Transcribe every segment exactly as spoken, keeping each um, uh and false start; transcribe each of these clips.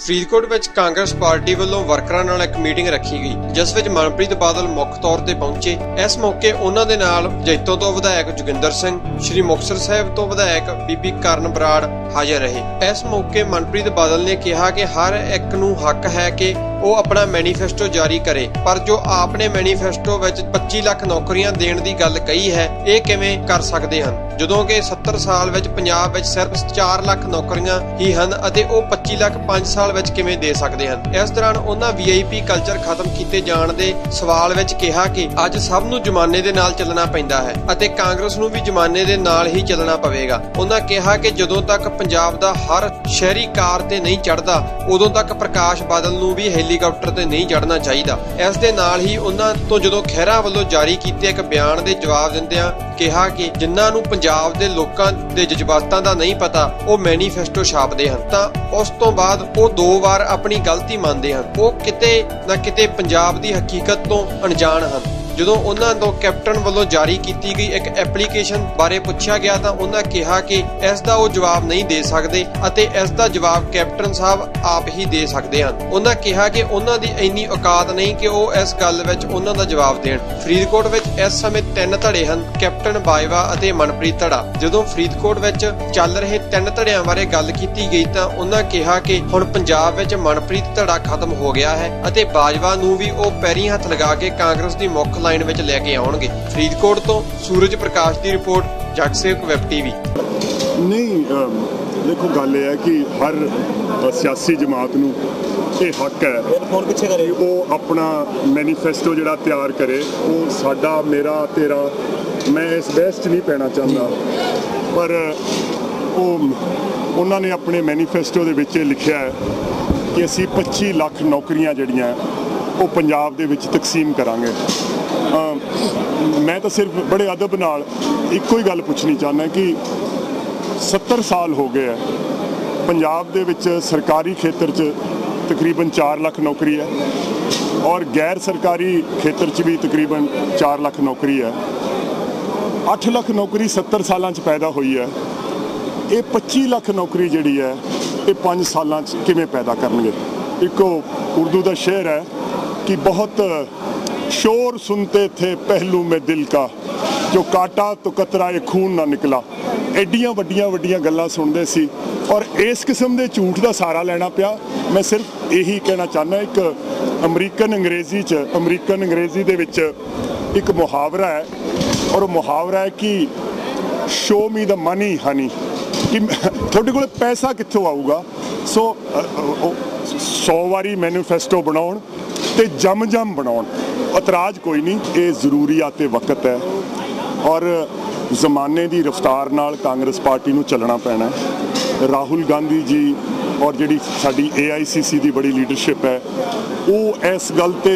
ਫਰੀਦਕੋਟ ਵਿੱਚ ਕਾਂਗਰਸ ਪਾਰਟੀ ਵੱਲੋਂ ਵਰਕਰਾਂ ਨਾਲ ਇੱਕ ਮੀਟਿੰਗ ਰੱਖੀ ਗਈ, ਜਿਸ ਵਿੱਚ ਮਨਪ੍ਰੀਤ ਬਾਦਲ ਮੁੱਖ ਤੌਰ ਤੇ ਪਹੁੰਚੇ। ਇਸ ਮੌਕੇ ਉਹਨਾਂ ਦੇ ਨਾਲ ਜੈਤੋ ਤੋਂ ਵਿਧਾਇਕ ਜੋਗਿੰਦਰ ਸਿੰਘ, ਸ਼੍ਰੀ ਮੁਕਤਸਰ ਸਾਹਿਬ ਤੋਂ ਵਿਧਾਇਕ ਬੀਬੀ ਕਰਨ ਬਰਾੜ ਹਾਜ਼ਰ ਰਹੇ। ਇਸ ਮੌਕੇ ਮਨਪ੍ਰੀਤ ਬਾਦਲ ਨੇ ਕਿਹਾ ਕਿ ਹਰ ਇੱਕ ਨੂੰ ਹੱਕ ਹੈ ਕਿ ਉਹ ਆਪਣਾ ਮੈਨੀਫੈਸਟੋ ਜਾਰੀ ਕਰੇ, ਪਰ ਜੋ ਆਪ ਨੇ ਮੈਨੀਫੈਸਟੋ ਵਿੱਚ ਪੱਚੀ ਲੱਖ ਨੌਕਰੀਆਂ ਦੇਣ ਦੀ ਗੱਲ ਕਹੀ ਹੈ, ਇਹ ਕਿਵੇਂ ਕਰ ਸਕਦੇ ਹਨ, ਜਦੋਂ ਕਿ ਸੱਤਰ ਸਾਲ ਵਿੱਚ ਪੰਜਾਬ ਵਿੱਚ ਸਿਰਫ ਚਾਰ ਲੱਖ ਨੌਕਰੀਆਂ ਹੀ ਹਨ ਅਤੇ ਉਹ ਪੱਚੀ ਲੱਖ ਪੰਜ ਸਾਲ ਵਿੱਚ ਕਿਵੇਂ ਦੇ ਸਕਦੇ ਹਨ। ਇਸ ਦੌਰਾਨ ਉਹਨਾਂ ਵੀ ਆਈ ਪੀ ਕਲਚਰ ਖਤਮ ਕੀਤੇ ਜਾਣ ਦੇ ਸਵਾਲ ਵਿੱਚ ਕਿਹਾ ਕਿ ਅੱਜ ਸਭ ਨੂੰ ਜ਼ਮਾਨੇ ਦੇ ਨਾਲ ਚੱਲਣਾ ਪੈਂਦਾ ਹੈ ਅਤੇ ਕਾਂਗਰਸ ਨੂੰ ਵੀ ਜ਼ਮਾਨੇ ਦੇ ਨਾਲ ਹੀ ਚੱਲਣਾ ਪਵੇਗਾ। ਉਹਨਾਂ ਕਿਹਾ ਕਿ ਜਦੋਂ ਤੱਕ ਪੰਜਾਬ ਦਾ ਹਰ ਸ਼ਹਿਰੀ ਕਾਰ ਤੇ ਨਹੀਂ ਚੜ੍ਹਦਾ, ਉਦੋਂ ਤੱਕ ਪ੍ਰਕਾਸ਼ ਬਾਦਲ ਨੂੰ ਵੀ ਹੈਲੀਕਾਪਟਰ ਤੇ ਨਹੀਂ ਚੜ੍ਹਨਾ ਚਾਹੀਦਾ। ਇਸ ਦੇ ਨਾਲ ਹੀ ਉਹਨਾਂ ਤੋਂ ਜਦੋਂ ਖਹਿਰਾ ਵੱਲੋਂ ਜਾਰੀ ਕੀਤੇ ਇੱਕ ਬਿਆਨ ਦੇ ਜਵਾਬ ਦਿੰਦਿਆਂ ਕਿਹਾ ਕਿ ਜਿਨ੍ਹਾਂ ਨੂੰ ਪੰਜਾਬ ਦੇ ਲੋਕਾਂ ਦੇ ਜਜ਼ਬਾਤਾਂ ਦਾ ਨਹੀਂ ਪਤਾ, ਉਹ ਮੈਨੀਫੈਸਟੋ ਛਾਪਦੇ ਹਨ ਤਾਂ ਉਸ ਤੋਂ ਬਾਅਦ ਉਹ ਦੋ ਵਾਰ ਆਪਣੀ ਗਲਤੀ ਮੰਨਦੇ ਹਨ। ਉਹ ਕਿਤੇ ਨਾ ਕਿਤੇ ਪੰਜਾਬ ਦੀ ਹਕੀਕਤ ਤੋਂ ਅਣਜਾਣ ਹਨ। ਜਦੋਂ ਉਹਨਾਂ ਤੋਂ ਕੈਪਟਨ ਵੱਲੋਂ ਜਾਰੀ ਕੀਤੀ ਗਈ ਇੱਕ ਐਪਲੀਕੇਸ਼ਨ ਬਾਰੇ ਪੁੱਛਿਆ ਗਿਆ ਤਾਂ ਉਹਨਾਂ ਕਿਹਾ ਕਿ ਇਸ ਦਾ ਉਹ ਜਵਾਬ ਨਹੀਂ ਦੇ ਸਕਦੇ ਅਤੇ ਇਸ ਦਾ ਜਵਾਬ ਕੈਪਟਨ ਸਾਹਿਬ ਆਪ ਹੀ ਦੇ ਸਕਦੇ ਹਨ। ਉਹਨਾਂ ਕਿਹਾ ਕਿ ਉਹਨਾਂ ਦੀ ਇੰਨੀ ਔਕਾਤ ਨਹੀਂ ਕਿ ਉਹ ਇਸ ਗੱਲ ਵਿੱਚ ਉਹਨਾਂ ਦਾ ਜਵਾਬ ਦੇਣ। ਫਰੀਦਕੋਟ ਵਿੱਚ ਇਸ ਸਮੇਂ ਤਿੰਨ ਧੜੇ ਹਨ, ਕੈਪਟਨ ਬਾਜਵਾ ਅਤੇ ਮਨਪ੍ਰੀਤ ਧੜਾ। ਜਦੋਂ ਫਰੀਦਕੋਟ ਵਿੱਚ ਚੱਲ ਰਹੇ ਤਿੰਨ ਧੜਿਆਂ ਬਾਰੇ ਗੱਲ ਕੀਤੀ ਗਈ ਤਾਂ ਉਹਨਾਂ ਕਿਹਾ ਕਿ ਹੁਣ ਪੰਜਾਬ ਵਿੱਚ ਮਨਪ੍ਰੀਤ ਧੜਾ ਖਤਮ ਹੋ ਗਿਆ ਹੈ ਅਤੇ ਬਾਜਵਾ ਨੂੰ ਵੀ ਉਹ ਪੈਰੀਂ ਹੱਥ ਲਗਾ ਕੇ ਕਾਂਗਰਸ ਦੀ ਮੁੱਖ ਲਾਈਨ ਵਿੱਚ ਲੈ ਕੇ ਆਉਣਗੇ। ਫਰੀਦਕੋਟ ਤੋਂ ਸੂਰਜ ਪ੍ਰਕਾਸ਼ ਦੀ ਰਿਪੋਰਟ, ਜਗਸੇਵਕ ਵੈਬ ਟੀਵੀ। ਨਹੀਂ, ਦੇਖੋ ਗੱਲ ਇਹ ਹੈ ਕਿ ਹਰ ਸਿਆਸੀ ਜਮਾਤ ਨੂੰ ਇਹ ਹੱਕ ਹੈ ਕਿ ਉਹ ਆਪਣਾ ਮੈਨੀਫੈਸਟੋ ਜਿਹੜਾ ਤਿਆਰ ਕਰੇ। ਉਹ ਸਾਡਾ, ਮੇਰਾ, ਤੇਰਾ, ਮੈਂ ਇਸ ਬਹਿਸ 'ਚ ਨਹੀਂ ਪੈਣਾ ਚਾਹੁੰਦਾ, ਪਰ ਉਹ ਉਹਨਾਂ ਨੇ ਆਪਣੇ ਮੈਨੀਫੈਸਟੋ ਦੇ ਵਿੱਚ ਲਿਖਿਆ ਹੈ ਕਿ ਅਸੀਂ ਪੱਚੀ ਲੱਖ ਨੌਕਰੀਆਂ ਜਿਹੜੀਆਂ ਉਹ ਪੰਜਾਬ ਦੇ ਵਿੱਚ ਤਕਸੀਮ ਕਰਾਂਗੇ। ਮੈਂ ਤਾਂ ਸਿਰਫ ਬੜੇ ਅਦਬ ਨਾਲ ਇੱਕੋ ਹੀ ਗੱਲ ਪੁੱਛਣੀ ਚਾਹੁੰਦਾ ਕਿ ਸੱਤਰ ਸਾਲ ਹੋ ਗਏ ਹੈ, ਪੰਜਾਬ ਦੇ ਵਿੱਚ ਸਰਕਾਰੀ ਖੇਤਰ 'ਚ ਤਕਰੀਬਨ ਚਾਰ ਲੱਖ ਨੌਕਰੀ ਹੈ ਔਰ ਗੈਰ ਸਰਕਾਰੀ ਖੇਤਰ 'ਚ ਵੀ ਤਕਰੀਬਨ ਚਾਰ ਲੱਖ ਨੌਕਰੀ ਹੈ। ਅੱਠ ਲੱਖ ਨੌਕਰੀ ਸੱਤਰ ਸਾਲਾਂ 'ਚ ਪੈਦਾ ਹੋਈ ਹੈ। ਇਹ ਪੱਚੀ ਲੱਖ ਨੌਕਰੀ ਜਿਹੜੀ ਹੈ ਇਹ ਪੰਜ ਸਾਲਾਂ 'ਚ ਕਿਵੇਂ ਪੈਦਾ ਕਰਨਗੇ। ਇੱਕੋ ਉਰਦੂ ਦਾ ਸ਼ੇਰ ਹੈ कि बहुत शोर सुनते थे पहलू में दिल का, जो काटा तो कतराए खून ना निकला। एडियां वड्डियां वड्डियां गल्लां सुनते सी और इस किस्म के झूठ का सहारा लेना पिया। मैं सिर्फ यही कहना चाहना, एक अमरीकन अंग्रेजी च अमरीकन अंग्रेजी दे विच एक मुहावरा है और वो मुहावरा है कि show me the money honey, कि थोड़े कोल पैसा कित्थों आऊगा। सो सौ वारी मैनीफेस्टो बनाउण ਤੇ ਜਮ ਜਮ ਬਣਾਉਣ, ਇਤਰਾਜ਼ ਕੋਈ ਨਹੀਂ। ਇਹ ਜ਼ਰੂਰੀਆਤ ਤੇ ਵਕਤ ਹੈ ਔਰ ਜ਼ਮਾਨੇ ਦੀ ਰਫ਼ਤਾਰ ਨਾਲ ਕਾਂਗਰਸ ਪਾਰਟੀ ਨੂੰ ਚੱਲਣਾ ਪੈਣਾ ਹੈ। ਰਾਹੁਲ ਗਾਂਧੀ ਜੀ ਔਰ ਜਿਹੜੀ ਸਾਡੀ ਏ ਆਈ ਸੀ ਸੀ ਦੀ ਬੜੀ ਲੀਡਰਸ਼ਿਪ ਹੈ, ਉਹ ਇਸ ਗੱਲ 'ਤੇ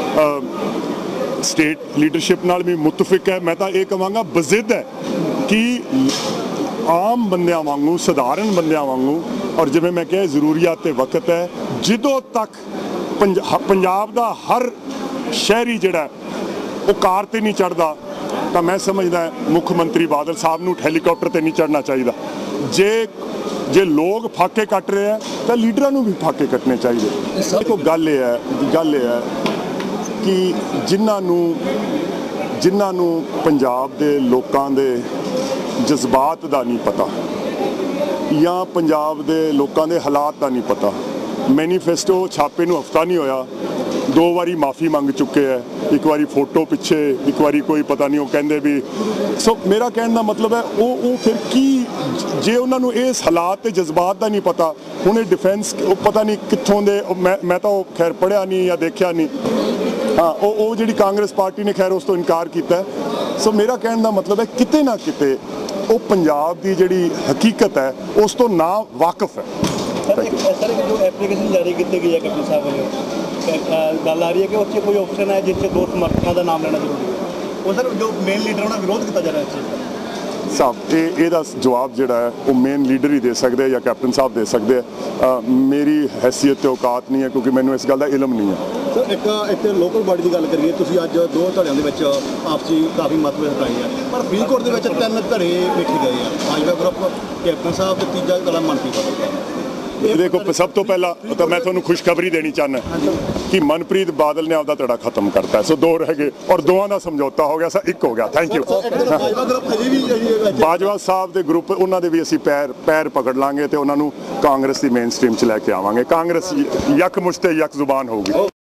ਸਟੇਟ ਲੀਡਰਸ਼ਿਪ ਨਾਲ ਵੀ ਮੁਤਫਿਕ ਹੈ। ਮੈਂ ਤਾਂ ਇਹ ਕਹਾਂਗਾ ਬਜ਼ਿੱਦ ਹੈ ਕਿ ਆਮ ਬੰਦਿਆਂ ਵਾਂਗੂ, ਸਧਾਰਨ ਬੰਦਿਆਂ ਵਾਂਗੂ, ਔਰ ਜਿਵੇਂ ਮੈਂ ਕਿਹਾ ਜ਼ਰੂਰੀਆਤ ਤੇ ਵਕਤ ਹੈ, ਜਦੋਂ ਤੱਕ ਪੰਜਾਬ ਦਾ ਹਰ ਸ਼ਹਿਰੀ ਜਿਹੜਾ ਉਹ ਕਾਰ ਤੇ ਨਹੀਂ ਚੜ੍ਹਦਾ ਤਾਂ ਮੈਂ ਸਮਝਦਾ ਮੁੱਖ ਮੰਤਰੀ ਬਾਦਲ ਸਾਹਿਬ ਨੂੰ ਹੈਲੀਕਾਪਟਰ ਤੇ ਨਹੀਂ ਚੜ੍ਹਨਾ ਚਾਹੀਦਾ। ਜੇ ਜੇ ਲੋਕ ਫਾਕੇ ਕੱਟ ਰਹੇ ਆ ਤਾਂ ਲੀਡਰਾਂ ਨੂੰ ਵੀ ਫਾਕੇ ਕੱਟਣੇ ਚਾਹੀਦੇ। ਦੇਖੋ ਗੱਲ ਇਹ ਹੈ ਗੱਲ ਇਹ ਹੈ ਕਿ ਜਿਨ੍ਹਾਂ ਨੂੰ ਜਿਨ੍ਹਾਂ ਨੂੰ ਪੰਜਾਬ ਦੇ ਲੋਕਾਂ ਦੇ ਜਜ਼ਬਾਤ ਦਾ ਨਹੀਂ ਪਤਾ ਜਾਂ ਪੰਜਾਬ ਦੇ ਲੋਕਾਂ ਦੇ ਹਾਲਾਤ ਦਾ ਨਹੀਂ ਪਤਾ, ਮੈਨੀਫੈਸਟੋ ਛਾਪੇ ਨੂੰ ਹਫਤਾ ਨਹੀਂ ਹੋਇਆ, ਦੋ ਵਾਰੀ ਮਾਫੀ ਮੰਗ ਚੁੱਕੇ ਹੈ। ਇੱਕ ਵਾਰੀ ਫੋਟੋ ਪਿੱਛੇ, ਇੱਕ ਵਾਰੀ ਕੋਈ ਪਤਾ ਨਹੀਂ ਉਹ ਕਹਿੰਦੇ ਵੀ। ਸੋ ਮੇਰਾ ਕਹਿਣ ਦਾ ਮਤਲਬ ਹੈ ਉਹ ਉਹ ਫਿਰ ਕੀ, ਜੇ ਉਹਨਾਂ ਨੂੰ ਇਸ ਹਾਲਾਤ ਤੇ ਜਜ਼ਬਾਤ ਦਾ ਨਹੀਂ ਪਤਾ, ਹੁਣ ਇਹ ਡਿਫੈਂਸ ਉਹ ਪਤਾ ਨਹੀਂ ਕਿੱਥੋਂ ਦੇ, ਮੈਂ ਮੈਂ ਤਾਂ ਉਹ ਖੈਰ ਪੜ੍ਹਿਆ ਨਹੀਂ ਜਾਂ ਦੇਖਿਆ ਨਹੀਂ। ਹਾਂ, ਉਹ ਉਹ ਜਿਹੜੀ ਕਾਂਗਰਸ ਪਾਰਟੀ ਨੇ ਖੈਰ ਉਸ ਤੋਂ ਇਨਕਾਰ ਕੀਤਾ। ਸੋ ਮੇਰਾ ਕਹਿਣ ਦਾ ਮਤਲਬ ਹੈ ਕਿਤੇ ਨਾ ਕਿਤੇ ਉਹ ਪੰਜਾਬ ਦੀ ਜਿਹੜੀ ਹਕੀਕਤ ਹੈ ਉਸ ਤੋਂ ਨਾ ਵਾਕਿਫ ਹੈ। सर जो एप्लीकेशन जारी की गई है कपिल साहब वालों, गल आ रही है कि उससे कोई ऑप्शन है जिससे दो समर्थकों का नाम लेना जरूरी है, वो सर जो मेन लीडर उन्होंने विरोध किया जा रहा है। साहब ये ਇਹਦਾ ਜਵਾਬ ਜਿਹੜਾ ਹੈ ਉਹ ਮੇਨ ਲੀਡਰ ਹੀ ਦੇ ਸਕਦੇ ਜਾਂ ਕੈਪਟਨ ਸਾਹਿਬ ਦੇ ਸਕਦੇ ਆ। ਮੇਰੀ ਹੈਸੀਅਤ ਤੇ ਔਕਾਤ ਨਹੀਂ ਹੈ ਕਿਉਂਕਿ ਮੈਨੂੰ ਇਸ ਗੱਲ ਦਾ ਇਲਮ ਨਹੀਂ ਹੈ। ਸਰ ਇੱਕ ਇੱਥੇ ਲੋਕਲ ਬਾਡੀ ਦੀ ਗੱਲ ਕਰੀਏ, ਤੁਸੀਂ ਅੱਜ ਦੋ ਧੜਿਆਂ ਦੇ ਵਿੱਚ ਆਪਸੀ ਕਾਫੀ ਮਤਭੇਦ ਆਏ ਆ, ਪਰ ਫਰੀਦਕੋਟ ਦੇ ਵਿੱਚ ਤਿੰਨ ਧੜੇ ਵੇਖੇ ਗਏ ਆ, ਬਾਜਵਾ ਗਰੁੱਪ, ਕੈਪਟਨ ਸਾਹਿਬ ਤੇ ਤੀਜਾ ਧੜਾ ਮਨਪ੍ਰੀਤ ਬਾਦਲ। ਦੇਖੋ ਸਭ ਤੋਂ ਪਹਿਲਾਂ ਤਾਂ ਮੈਂ ਤੁਹਾਨੂੰ ਖੁਸ਼ਖਬਰੀ ਦੇਣੀ ਚਾਹੁੰਦਾ ਕਿ ਮਨਪ੍ਰੀਤ ਬਾਦਲ ਨੇ ਆਪਦਾ ਧੜਾ ਖਤਮ ਕਰਤਾ, ਸੋ ਦੋ ਰਹਿ ਗਏ ਔਰ ਦੋਵਾਂ ਦਾ ਸਮਝੌਤਾ ਹੋ ਗਿਆ, ਸਾ ਇੱਕ ਹੋ ਗਿਆ। Thank you. ਬਾਜਵਾ ਸਾਹਿਬ ਦੇ ਗਰੁੱਪ ਉਹਨਾਂ ਦੇ ਵੀ ਅਸੀਂ ਪੈਰ ਪੈਰ ਪਕੜ ਲਾਂਗੇ ਤੇ ਉਹਨਾਂ ਨੂੰ ਕਾਂਗਰਸ ਦੀ ਮੇਨ ਸਟ੍ਰੀਮ 'ਚ ਲੈ ਕੇ ਆਵਾਂਗੇ। ਕਾਂਗਰਸ ਯਕ ਮੁਸ਼ਤੇ ਯਕ ਜ਼ੁਬਾਨ ਹੋਊਗੀ।